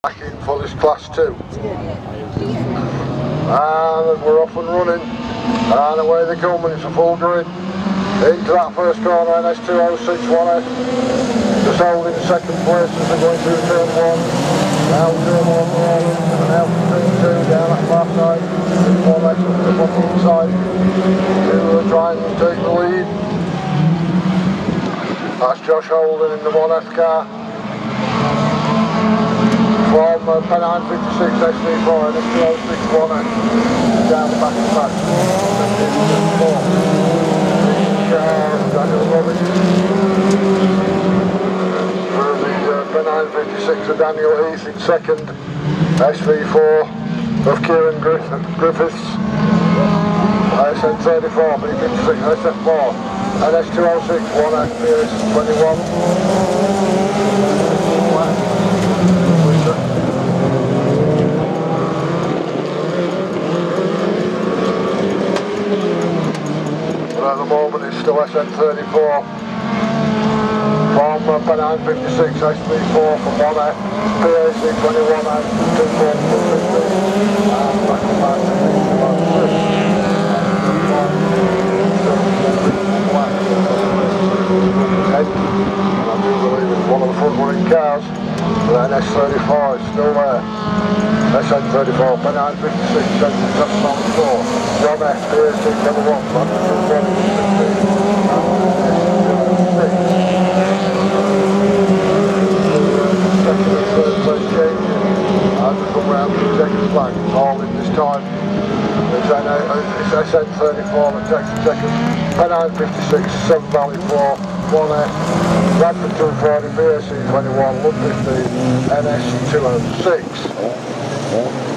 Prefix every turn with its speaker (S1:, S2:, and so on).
S1: Back in for this class 2. And we're off and running. And away they come, and it's a full grid. Into that first corner, NS2061. Just holding second place as they're going through turn 1. Now turn 1 rolling, and now turn 2 down that far side. 4 left up the bottom side. 2 are trying to take the lead. That's Josh Holden in the 1F car. From P956 SV4 NS2061 down the back of the back. Daniel Robbins. For the P956 of Daniel Heath in second. SV4 of Kieran Griffiths. SN34 B56 SF4 NS206 1F BAS 21. At the moment it's still SN34 from P956 SV4 from 1F BAS 21 and 24 and back to back to 6. I do believe it's one of the front running cars, but NS34 is still there. SN34, P956, that's number 4, 1F, BAS 21, that's 2 and third place changing, and they come round to the second flag, all in this time. It's SN34 that takes the second, P956, 7 Valley 4, 1F, Bradford 240, BAS 21, 115, NS 206.